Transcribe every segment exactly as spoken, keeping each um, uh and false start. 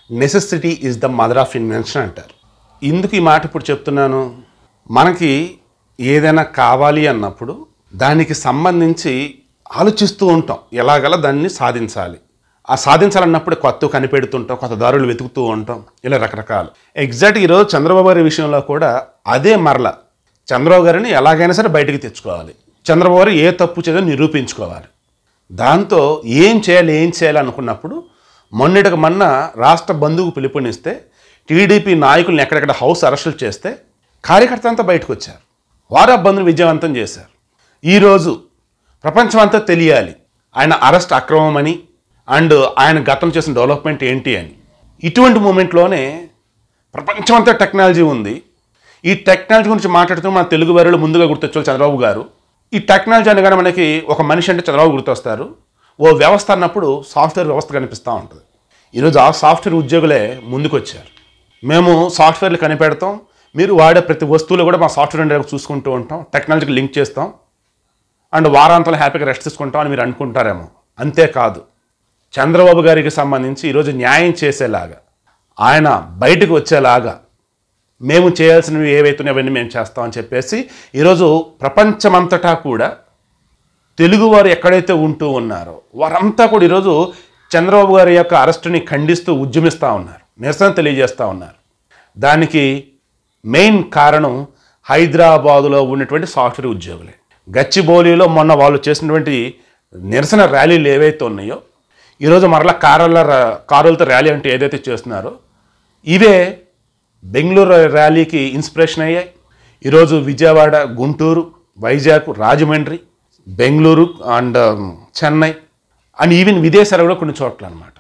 Necessity is the mother of invention అంటారు. ఇందుకు ఈ మాట ఇప్పుడు చెప్తున్నాను. మనకి ఏదైనా కావాలి అన్నప్పుడు దానికి సంబంధించి ఆలోచిస్తూ ఉంటాం, ఎలాగలా దాన్ని సాధించాలి. ఆ సాధించాలన్నప్పుడు కొత్త కనిపెడుతుంటాం, కొత్త దారులు వెతుకుతూ ఉంటాం, ఇలా రకరకాలు. ఎగ్జాక్ట్ ఈరోజు చంద్రబాబు గారి విషయంలో కూడా అదే మరల చంద్రబాబు గారిని ఎలాగైనా సరే బయటికి తెచ్చుకోవాలి, చంద్రబాబు గారు ఏ తప్పు చేయదో నిరూపించుకోవాలి. దాంతో ఏం చేయాలి ఏం చేయాలి అనుకున్నప్పుడు మొన్నటికి మొన్న రాష్ట్ర బంధువుకు పిలుపునిస్తే టీడీపీ నాయకులను ఎక్కడెక్కడ హౌస్ అరెస్టులు చేస్తే కార్యకర్త అంతా బయటకు వచ్చారు. వారు ఆ బంధుని విజయవంతం చేశారు. ఈరోజు ప్రపంచం అంతా తెలియాలి ఆయన అరెస్ట్ అక్రమమని అండ్ ఆయన గతం చేసిన డెవలప్మెంట్ ఏంటి అని. ఇటువంటి మూమెంట్లోనే ప్రపంచం అంతా టెక్నాలజీ ఉంది. ఈ టెక్నాలజీ గురించి మాట్లాడుతూ మన తెలుగు వారిలో ముందుగా గుర్తొచ్చారు చంద్రబాబు గారు. ఈ టెక్నాలజీ అనగానే మనకి ఒక మనిషి అంటే చంద్రబాబు గుర్తొస్తారు. ఓ వ్యవస్థ అన్నప్పుడు సాఫ్ట్వేర్ వ్యవస్థ కనిపిస్తూ ఉంటుంది. ఈరోజు ఆ సాఫ్ట్వేర్ ఉద్యోగులే ముందుకు వచ్చారు. మేము సాఫ్ట్వేర్లు కనిపెడతాం, మీరు వాడే ప్రతి వస్తువులు కూడా మా సాఫ్ట్వేర్ అంటే చూసుకుంటూ ఉంటాం, టెక్నాలజీకి లింక్ చేస్తాం అండ్ వారాంతంలో హ్యాపీగా రెస్ట్ తీసుకుంటాం అని మీరు అనుకుంటారేమో. అంతేకాదు, చంద్రబాబు గారికి సంబంధించి ఈరోజు న్యాయం చేసేలాగా, ఆయన బయటకు వచ్చేలాగా మేము చేయాల్సినవి ఏవైతున్నాయో అవన్నీ మేము చేస్తామని చెప్పేసి ఈరోజు ప్రపంచమంతటా కూడా తెలుగువారు ఎక్కడైతే ఉంటూ ఉన్నారో వారంతా కూడా ఈరోజు చంద్రబాబు గారి యొక్క అరెస్టుని ఖండిస్తూ ఉద్యమిస్తూ ఉన్నారు, నిరసన తెలియజేస్తూ ఉన్నారు. దానికి మెయిన్ కారణం హైదరాబాదులో ఉన్నటువంటి సాఫ్ట్వేర్ ఉద్యోగులే. గచ్చిబౌలిలో మొన్న వాళ్ళు చేసినటువంటి నిరసన ర్యాలీలు ఏవైతే ఉన్నాయో ఈరోజు మరలా కారుల కారులతో ర్యాలీ అంటే ఏదైతే చేస్తున్నారో ఇవే బెంగళూరు ర్యాలీకి ఇన్స్పిరేషన్ అయ్యాయి. ఈరోజు Vijayawada, Guntur, Vizag, Rajahmundry, Bengaluru and Chennai and even విదేశాలు కూడా కొన్ని చోట్ల అనమాట.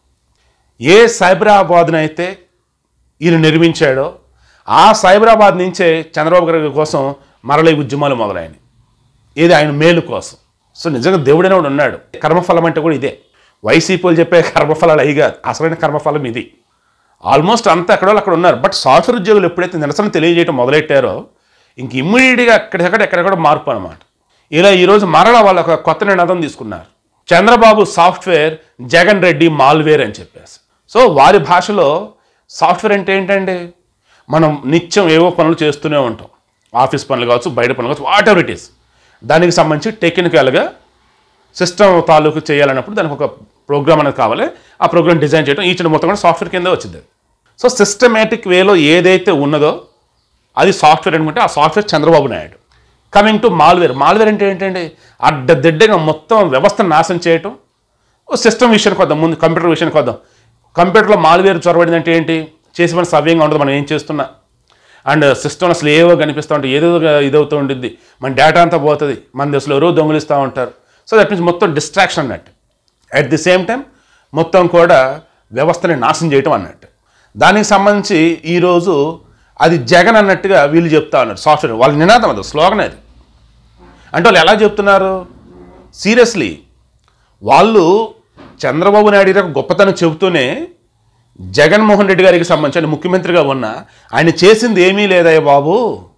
ఏ సైబరాబాద్నైతే ఈయన నిర్మించాడో ఆ సైబరాబాద్ నుంచే చంద్రబాబు గారి కోసం మరల ఉద్యమాలు మొదలైనవి. ఏది ఆయన మేలు కోసం. సో నిజంగా దేవుడైన వాడు ఉన్నాడు. కర్మఫలం అంటే కూడా ఇదే. వైసీపీలు చెప్పే కర్మఫలాలు అయ్యి కాదు, అసలైన కర్మఫలం ఇది. ఆల్మోస్ట్ అంతా ఎక్కడో అక్కడ ఉన్నారు. బట్ సాఫ్ట్వేర్ ఉద్యోగులు ఎప్పుడైతే నిరసన తెలియజేయడం మొదలెట్టారో ఇంక ఇమ్మీడియట్గా అక్కడికక్కడ ఎక్కడెక్కడ మార్పు అనమాట. ఇలా ఈరోజు మరల వాళ్ళు ఒక కొత్త నినాదం తీసుకున్నారు, చంద్రబాబు సాఫ్ట్వేర్, జగన్ రెడ్డి మాల్వేర్ అని చెప్పేసి. సో వారి భాషలో సాఫ్ట్వేర్ అంటే ఏంటంటే మనం నిత్యం ఏవో పనులు చేస్తూనే ఉంటాం, ఆఫీస్ పనులు కావచ్చు, బయట పనులు కావచ్చు, వాట్ ఎవర్ ఇట్ ఈస్. దానికి సంబంధించి టెక్నికల్గా సిస్టమ్ తాలూకు చేయాలన్నప్పుడు దానికి ఒక ప్రోగ్రామ్ అనేది కావాలి. ఆ ప్రోగ్రామ్ డిజైన్ చేయడం ఈచ్ మొత్తం కూడా సాఫ్ట్వేర్ కింద వచ్చింది. సో సిస్టమేటిక్ వేలో ఏదైతే ఉన్నదో అది సాఫ్ట్వేర్ అనుకుంటే ఆ software Chandrababu Naidu. Coming to malware. Malware అంటే ఏంటంటే అడ్డదిడ్డగా మొత్తం వ్యవస్థను నాశనం చేయటం. సిస్టమ్ విషయానికి వద్దాం, ముందు కంప్యూటర్ విషయానికి వద్దాం. కంప్యూటర్లో మాల్వేర్ చొరబడింది అంటే ఏంటి? చేసి మన సవ్యంగా ఉండదు, మనం ఏం చేస్తున్నా. అండ్ సిస్టమ్ అసలు ఏవో కనిపిస్తూ ఉంటాయి, ఏదో ఇదవుతూ ఉంటుంది, మన డేటా అంతా పోతుంది, మన అసలు ఎవరో దొంగిలిస్తూ ఉంటారు. సో దట్ మీన్స్ మొత్తం డిస్ట్రాక్షన్ అన్నట్టు. అట్ ది సేమ్ టైం మొత్తం కూడా వ్యవస్థని నాశనం చేయటం అన్నట్టు. దానికి సంబంధించి ఈరోజు అది జగన్ అన్నట్టుగా వీళ్ళు చెప్తా ఉన్నారు. సాఫ్ట్వేర్ వాళ్ళ నినాదం, అది స్లోగన్. అది అంటే వాళ్ళు ఎలా చెప్తున్నారు? సీరియస్లీ వాళ్ళు చంద్రబాబు నాయుడు గారికి గొప్పతనం చెబుతూనే జగన్మోహన్ రెడ్డి గారికి సంబంధించి ముఖ్యమంత్రిగా ఉన్న ఆయన చేసింది ఏమీ లేదయ్య బాబు.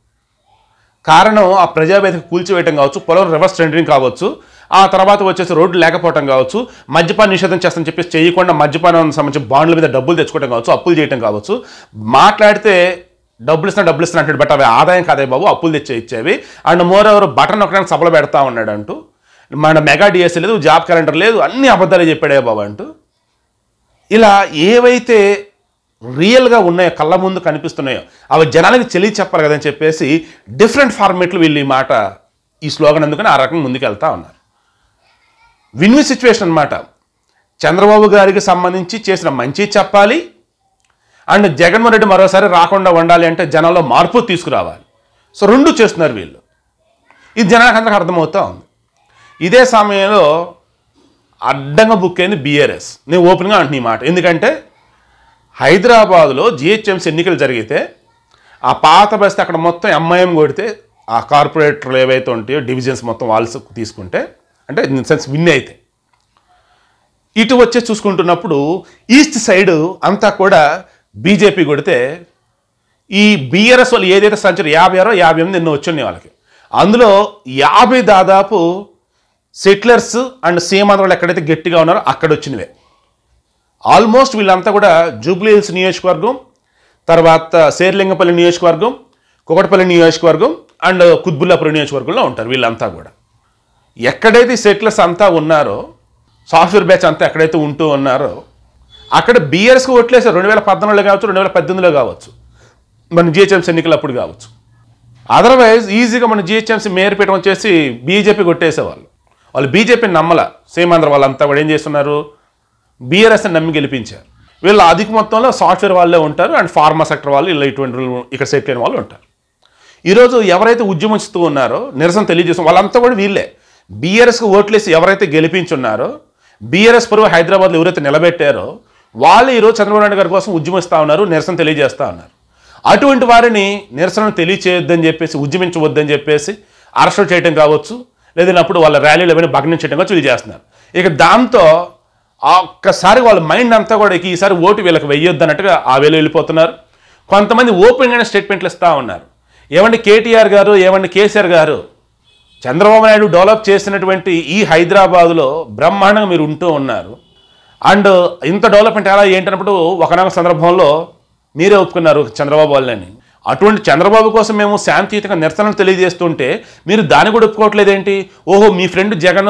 కారణం ఆ ప్రజావేదిక కూల్చివేయటం కావచ్చు, పొలం రివర్స్ టెండరింగ్ కావచ్చు, ఆ తర్వాత వచ్చేసి రోడ్లు లేకపోవటం కావచ్చు, మద్యపాన నిషేధం చేస్తామని చెప్పేసి చేయకుండా మద్యపానం సంబంధించి బాండ్ల మీద డబ్బులు తెచ్చుకోవడం కావచ్చు, అప్పులు చేయటం కావచ్చు. మాట్లాడితే డబ్బులు ఇస్తున్నా డబ్బులు ఇస్తున్నా అంటాడు, బట్ అవి ఆదాయం కాదే బాబు, అప్పులు తెచ్చే ఇచ్చేవి. అండ్ మోర్ ఎవరు బటన్ ఒకడానికి సభలు పెడతా ఉన్నాడు అంటూ, మన మెగా డిఎస్సీ లేదు, జాబ్ క్యాలెండర్ లేదు, అన్ని అబద్ధాలే చెప్పాడే బాబు అంటూ. ఇలా ఏవైతే రియల్గా ఉన్నాయో, కళ్ళ ముందు కనిపిస్తున్నాయో అవి జనాలకి తెలియ చెప్పాలి కదని చెప్పేసి డిఫరెంట్ ఫార్మేట్లు వీళ్ళు ఈ మాట, ఈ స్లోగన్ అందుకని ఆ రకంగా ముందుకు వెళ్తా ఉన్నారు. విన్ విన్ సిచ్యువేషన్ అనమాట. చంద్రబాబు గారికి సంబంధించి చేసిన మంచి చెప్పాలి, అండ్ జగన్మోహన్ రెడ్డి మరోసారి రాకుండా ఉండాలి అంటే జనాల్లో మార్పు తీసుకురావాలి. సో రెండు చేస్తున్నారు వీళ్ళు. ఇది జనానికి అందరికి అర్థమవుతూ ఉంది. ఇదే సమయంలో అడ్డంగా బుక్ అయింది బీఆర్ఎస్. నేను ఓపెన్గా అంటున్నా ఈ మాట. ఎందుకంటే హైదరాబాదులో జిహెచ్ఎంసీ ఎన్నికలు జరిగితే ఆ పాత బస్తే అక్కడ మొత్తం ఎంఐఎం కొడితే ఆ కార్పొరేటర్లు ఏవైతే ఉంటాయో డివిజన్స్ మొత్తం వాళ్ళు తీసుకుంటే, అంటే ఇన్ సెన్స్ విన్ అయితే, ఇటు వచ్చే చూసుకుంటున్నప్పుడు ఈస్ట్ సైడ్ అంతా కూడా బీజేపీ కొడితే ఈ బీఆర్ఎస్ వాళ్ళు ఏదైతే సంచారు యాభై ఆరో యాభై ఎనిమిది ఎన్నో వచ్చున్నాయి వాళ్ళకి. అందులో యాభై దాదాపు సెటిలర్స్ అండ్ సీమాంధ్ర వాళ్ళు ఎక్కడైతే గట్టిగా ఉన్నారో అక్కడ వచ్చినవే. ఆల్మోస్ట్ వీళ్ళంతా కూడా జూబ్లీ హిల్స్ నియోజకవర్గం, తర్వాత శేర్లింగపల్లి నియోజకవర్గం, కుకటపల్లి నియోజకవర్గం అండ్ కుత్బుల్లాపురం నియోజకవర్గంలో ఉంటారు వీళ్ళంతా కూడా. ఎక్కడైతే సెటిలర్స్ అంతా ఉన్నారో, సాఫ్ట్వేర్ బ్యాచ్ అంతా ఎక్కడైతే ఉంటూ ఉన్నారో అక్కడ బీఆర్ఎస్కి ఓట్లేసారు. రెండు వేల పద్నాలుగులో కావచ్చు, రెండు వేల పద్దెనిమిదిలో కావచ్చు, మన జిహెచ్ఎంసీ ఎన్నికలు అప్పుడు కావచ్చు. అదర్వైజ్ ఈజీగా మన జిహెచ్ఎంసీ మేయర్పేట వచ్చేసి బీజేపీ కొట్టేసేవాళ్ళు. వాళ్ళు బీజేపీని నమ్మల. సీమాంధ్ర వాళ్ళంతా కూడా ఏం చేస్తున్నారు, బీఆర్ఎస్ని నమ్మి గెలిపించారు. వీళ్ళు అధిక మొత్తంలో సాఫ్ట్వేర్ వాళ్ళే ఉంటారు అండ్ ఫార్మా సెక్టర్ వాళ్ళు ఇలా ఇటువంటి ఇక్కడ సెటిల్ అయిన వాళ్ళు ఉంటారు. ఈరోజు ఎవరైతే ఉద్యమిస్తూ ఉన్నారో, నిరసన తెలియజేస్తున్న వాళ్ళంతా కూడా వీళ్ళే. బీఆర్ఎస్కి ఓట్లేసి ఎవరైతే గెలిపించున్నారో, బీఆర్ఎస్ పరువు హైదరాబాద్లో ఎవరైతే నిలబెట్టారో వాళ్ళు ఈరోజు చంద్రబాబు నాయుడు గారి కోసం ఉద్యమిస్తూ ఉన్నారు, నిరసన తెలియజేస్తూ ఉన్నారు. అటువంటి వారిని నిరసనను తెలియచేయొద్దని చెప్పేసి, ఉద్యమించవద్దని చెప్పేసి అరెస్ట్ చేయడం కావచ్చు, లేదన్నప్పుడు వాళ్ళ ర్యాలీలు ఏమైనా భగ్నం చేయడం కావచ్చు వీళ్ళు చేస్తున్నారు. ఇక దాంతో ఒక్కసారి వాళ్ళ మైండ్ అంతా కూడా ఈసారి ఓటు వీళ్ళకి వెయ్యొద్దు అన్నట్టుగా ఆ వేలు వెళ్ళిపోతున్నారు. కొంతమంది ఓపెన్గానే స్టేట్మెంట్లు ఇస్తూ ఉన్నారు. ఏమండి కేటీఆర్ గారు, ఏమండి కేసీఆర్ గారు, చంద్రబాబు నాయుడు డెవలప్ చేసినటువంటి ఈ హైదరాబాదులో బ్రహ్మాండంగా మీరు ఉంటూ ఉన్నారు అండ్ ఇంత డెవలప్మెంట్ ఎలా ఏంటన్నప్పుడు ఒకనొక సందర్భంలో మీరే ఒప్పుకున్నారు చంద్రబాబు వాళ్ళని. అటువంటి చంద్రబాబు కోసం మేము శాంతియుతంగా నిరసనలు తెలియజేస్తుంటే మీరు దాన్ని కూడా ఒప్పుకోవట్లేదేంటి? ఓహో మీ ఫ్రెండ్ జగన్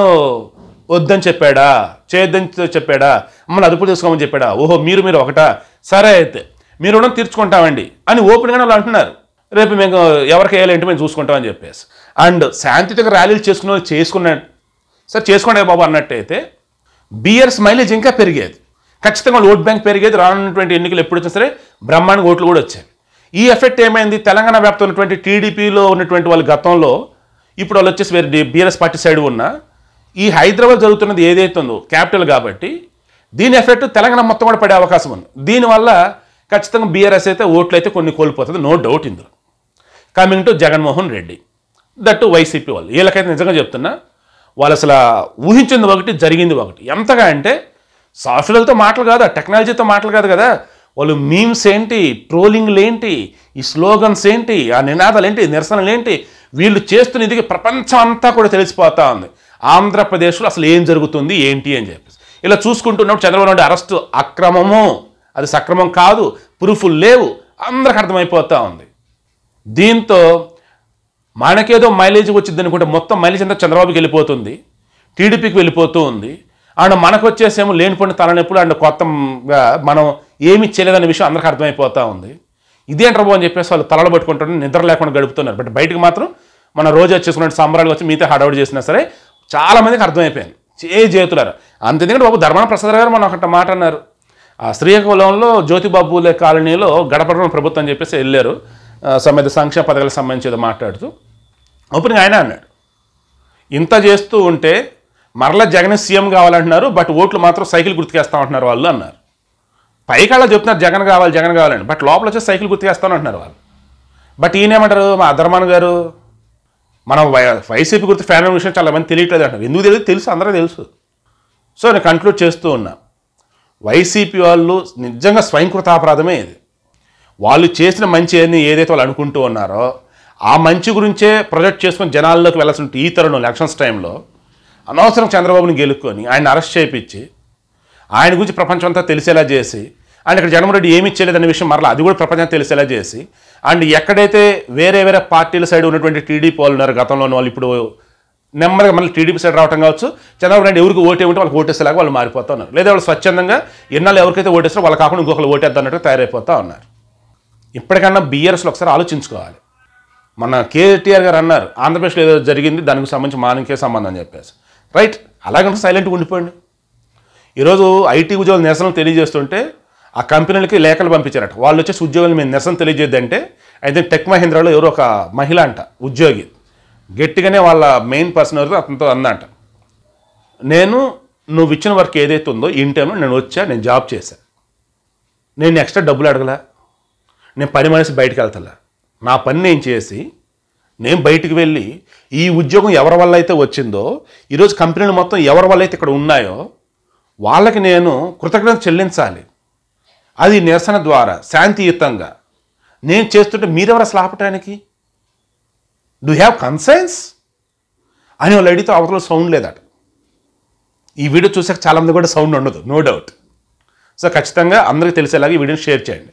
వద్దని చెప్పాడా, చేయొద్దని చెప్పాడా, మమ్మల్ని అదుపు తీసుకోమని చెప్పాడా, ఓహో మీరు మీరు ఒకటా, సరే అయితే మీరు రుణం తీర్చుకుంటామండి అని ఓపెన్గానే వాళ్ళు అంటున్నారు. రేపు మేము ఎవరికి వేయాలంటే మేము చూసుకుంటామని చెప్పేసి. అండ్ శాంతియుతంగా ర్యాలీలు చేసుకున్న వాళ్ళు చేసుకున్న సరే చేసుకోండి బాబు అన్నట్టయితే బీఆర్ఎస్ మైలేజ్ ఇంకా పెరిగేది, ఖచ్చితంగా వాళ్ళు ఓట్ బ్యాంక్ పెరిగేది. రానున్నటువంటి ఎన్నికలు ఎప్పుడు వచ్చినా సరే బ్రహ్మాండంగా ఓట్లు కూడా వచ్చాయి. ఈ ఎఫెక్ట్ ఏమైంది, తెలంగాణ వ్యాప్తంగా ఉన్నటువంటి టీడీపీలో ఉన్నటువంటి వాళ్ళ గతంలో ఇప్పుడు వాళ్ళు వచ్చేసి వేరే బీఆర్ఎస్ పార్టీ సైడ్ ఉన్న ఈ హైదరాబాద్ జరుగుతున్నది ఏదైతే ఉందో క్యాపిటల్ కాబట్టి దీని ఎఫెక్ట్ తెలంగాణ మొత్తం కూడా పడే అవకాశం ఉంది. దీనివల్ల ఖచ్చితంగా బీఆర్ఎస్ అయితే ఓట్లు అయితే కొన్ని కోల్పోతుంది, నో డౌట్ ఇందులో. Coming to Jaganmohan Reddy, that YCP వాళ్ళు, వీళ్ళకైతే నిజంగా చెప్తున్నా వాళ్ళు అసలు ఊహించింది ఒకటి, జరిగింది ఒకటి. ఎంతగా అంటే సాఫ్ట్వేర్లతో మాటలు కాదు, టెక్నాలజీతో మాటలు కాదు కదా, వాళ్ళు మీమ్స్ ఏంటి, ట్రోలింగ్లు ఏంటి, ఈ స్లోగన్స్ ఏంటి, ఆ నినాదాలు ఏంటి, నిరసనలు ఏంటి, వీళ్ళు చేస్తున్న ఇది ప్రపంచం అంతా కూడా తెలిసిపోతూ ఉంది ఆంధ్రప్రదేశ్లో అసలు ఏం జరుగుతుంది ఏంటి అని చెప్పేసి. ఇలా చూసుకుంటున్నప్పుడు చంద్రబాబు నాయుడు అరెస్టు అక్రమము, అది సక్రమం కాదు, ప్రూఫ్లు లేవు, అందరికి అర్థమైపోతూ ఉంది. దీంతో మనకేదో మైలేజ్ వచ్చింది అనుకుంటే మొత్తం మైలేజ్ అంతా చంద్రబాబుకి వెళ్ళిపోతుంది, టీడీపీకి వెళ్ళిపోతూ ఉంది. అండ్ మనకు వచ్చేసేమో లేనిపోయిన తలనొప్పులు అండ్ కొత్తగా మనం ఏమి చేయలేదనే విషయం అందరికీ అర్థమైపోతూ ఉంది. ఇదేంట్రా బాబు అని చెప్పేసి వాళ్ళు తలలు పట్టుకుంటారు, నిద్ర లేకుండా గడుపుతున్నారు. బట్ బయటకు మాత్రం మన రోజు వచ్చేసుకున్న సంబరాలు వచ్చి మీతో హడావుడి చేసినా సరే చాలామందికి అర్థమైపోయింది ఏ చేతులారు అంత. ఎందుకంటే బాబు ధర్మాన ప్రసాద్ గారు మనం ఒకటి మాట అన్నారు, ఆ శ్రీకాకుళంలో జ్యోతిబాబులే కాలనీలో గడపడం ప్రభుత్వం అని చెప్పేసి వెళ్ళారు, సమేత సంక్షేమ పథకాలకు సంబంధించి మాట్లాడుతూ. అప్పుడు ఆయన అన్నాడు, ఇంత చేస్తూ ఉంటే మరలా జగన్ సీఎం కావాలంటున్నారు, బట్ ఓట్లు మాత్రం సైకిల్ గుర్తుకేస్తామంటున్నారు వాళ్ళు అన్నారు. పైకి అలా చెప్తున్నారు జగన్ కావాలి జగన్ కావాలని, బట్ లోపల వచ్చి సైకిల్ గుర్తుకేస్తామంటున్నారు వాళ్ళు. బట్ ఈయనేమంటారు మా అధర్మాన్ గారు, మనం వై వైసీపీ గుర్తు ఫ్యాన్ విషయం చాలా మంది తెలియట్లేదు అంటారు. ఎందుకు తెలియదు, తెలుసు, అందరూ తెలుసు. సో నేను కంక్లూడ్ చేస్తూ ఉన్నా, వైసీపీ వాళ్ళు నిజంగా స్వయంకృతాపరాధమే ఇది. వాళ్ళు చేసిన మంచి ఏది ఏదైతే వాళ్ళు అనుకుంటూ ఉన్నారో ఆ మంచి గురించే ప్రొజెక్ట్ చేసుకొని జనాల్లోకి వెళ్ళాల్సిన ఈ తరుణం ఎలక్షన్స్ టైంలో అనవసరం చంద్రబాబుని గెలుక్కొని ఆయన అరెస్ట్ చేయించి ఆయన గురించి ప్రపంచం అంతా తెలిసేలా చేసి, అండ్ ఇక్కడ జగన్మోహన్ రెడ్డి ఏమి ఇచ్చేలేదనే విషయం మరలా అది కూడా ప్రపంచం తెలిసేలా చేసి, అండ్ ఎక్కడైతే వేరే వేరే పార్టీల సైడ్ ఉన్నటువంటి టీడీపీ వాళ్ళు ఉన్నారు గతంలో వాళ్ళు ఇప్పుడు నెమ్మదిగా మళ్ళీ టీడీపీ సైడ్ రావడం కావచ్చు, చంద్రబాబు నాయుడు ఎవరికి ఓటే ఉంటే వాళ్ళకి ఓటేసేలాగా వాళ్ళు మారిపోతూ ఉన్నారు. లేదా వాళ్ళు స్వచ్ఛందంగా ఎన్నాళ్ళు ఎవరికైతే ఓటేస్తారో వాళ్ళు కాకుండా ఇంకొకరు ఓటేద్దాం అన్నట్టు తయారైపోతూ ఉన్నారు. ఇప్పటికన్నా బీఆర్ఎస్లో ఒకసారి ఆలోచించుకోవాలి. మన కేటీఆర్ గారు అన్నారు ఆంధ్రప్రదేశ్లో ఏదో జరిగింది దానికి సంబంధించి మానకే సంబంధం అని చెప్పేసి, రైట్, అలాగంటే సైలెంట్గా ఉండిపోండి. ఈరోజు ఐటీ ఉద్యోగులు నిరసనలు తెలియజేస్తుంటే ఆ కంపెనీలకి లేఖలు పంపించారట, వాళ్ళు వచ్చేసి ఉద్యోగులు మేము నిరసన తెలియజేద్దంటే అయితే టెక్ మహీంద్రాలో ఎవరో ఒక మహిళ అంట ఉద్యోగి గట్టిగానే వాళ్ళ మెయిన్ పర్సన్ ఎవరు అతనితో అందంట, నేను నువ్వు ఇచ్చిన వర్క్ ఏదైతే ఉందో ఇన్ టైంలో నేను వచ్చా, నేను జాబ్ చేశా, నేను ఎక్స్ట్రా డబ్బులు అడగలా, నేను పని మనిషి బయటకు వెళ్తలా, నా పని నేను చేసి నేను బయటికి వెళ్ళి ఈ ఉద్యోగం ఎవరి వల్ల అయితే వచ్చిందో ఈరోజు కంపెనీలు మొత్తం ఎవరి వల్ల అయితే ఇక్కడ ఉన్నాయో వాళ్ళకి నేను కృతజ్ఞత చెల్లించాలి. అది నిరసన ద్వారా శాంతియుతంగా నేను చేస్తుంటే మీరెవరు అసలు ఆపటానికి, డూ హ్యావ్ కన్సర్న్స్ అని వాళ్ళు అడిగితే అవతల సౌండ్ లేదట. ఈ వీడియో చూసాక చాలామంది కూడా సౌండ్ ఉండదు, నో డౌట్. సో ఖచ్చితంగా అందరికీ తెలిసేలాగా ఈ వీడియోని షేర్ చేయండి.